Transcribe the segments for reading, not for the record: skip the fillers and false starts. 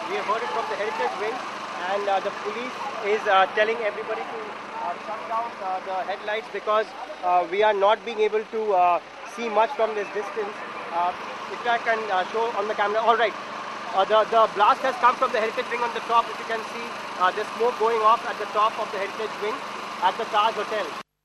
We have heard it from the heritage wing, and the police is telling everybody to shut down the headlights because we are not being able to see much from this distance. If I can show on the camera, all right. The blast has come from the heritage wing on the top. If you can see the smoke going off at the top of the heritage wing at the Taj Hotel.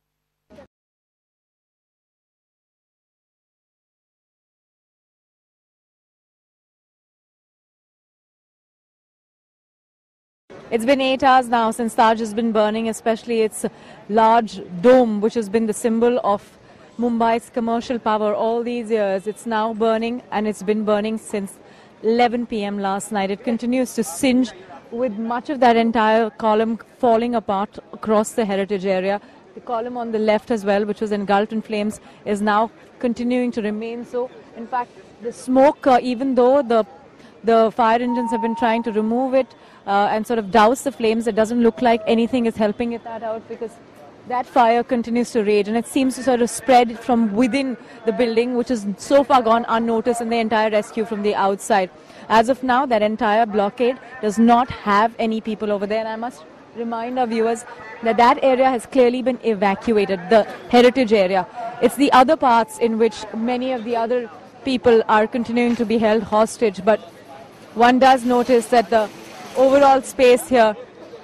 It's been 8 hours now since Taj has been burning, especially its large dome, which has been the symbol of Mumbai's commercial power all these years. It's now burning, and it's been burning since 11 p.m. last night. It continues to singe, with much of that entire column falling apart across the heritage area. The column on the left as well, which was engulfed in flames, is now continuing to remain so. In fact, the smoke, even though the fire engines have been trying to remove it and sort of douse the flames, it doesn't look like anything is helping it out, because that fire continues to rage, and it seems to sort of spread from within the building, which has so far gone unnoticed in the entire rescue from the outside. As of now, that entire blockade does not have any people over there, and I must remind our viewers that that area has clearly been evacuated, the heritage area. It's the other parts in which many of the other people are continuing to be held hostage, but one does notice that the overall space here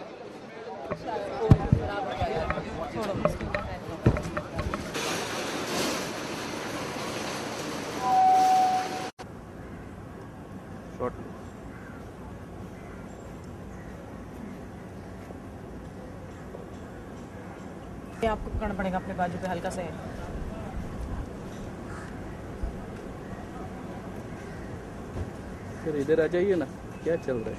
आपको पकड़ना पड़ेगा अपने बाजू पे हल्का से sir इधर आ जाइए ना क्या चल रहा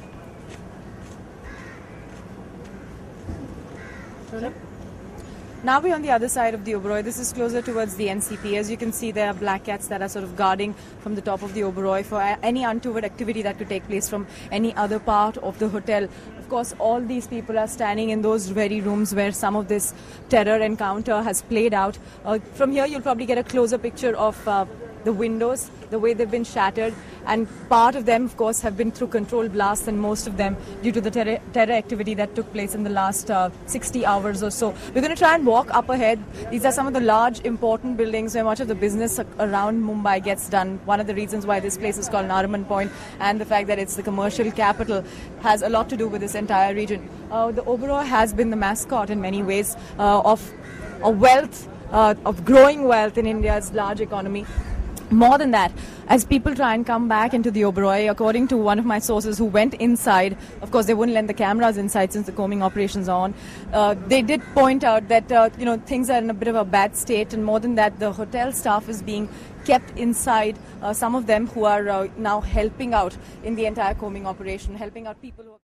है Now we're on the other side of the Oberoi. This is closer towards the NCP. As you can see, there are black cats that are sort of guarding from the top of the Oberoi for any untoward activity that could take place from any other part of the hotel. Of course, all these people are standing in those very rooms where some of this terror encounter has played out. From here, you'll probably get a closer picture of the windows, the way they've been shattered, and part of them, of course, have been through controlled blasts, and most of them due to the terror activity that took place in the last 60 hours or so. We're going to try and walk up ahead. These are some of the large, important buildings where much of the business around Mumbai gets done. One of the reasons why this place is called Nariman Point, and the fact that it's the commercial capital, has a lot to do with this entire region. The Oberoi has been the mascot in many ways of a wealth, of growing wealth in India's large economy. More than that, as people try and come back into the Oberoi, according to one of my sources who went inside, of course they wouldn't let the cameras inside since the combing operations are on, they did point out that things are in a bit of a bad state, and more than that, the hotel staff is being kept inside, some of them who are now helping out in the entire combing operation, helping out people who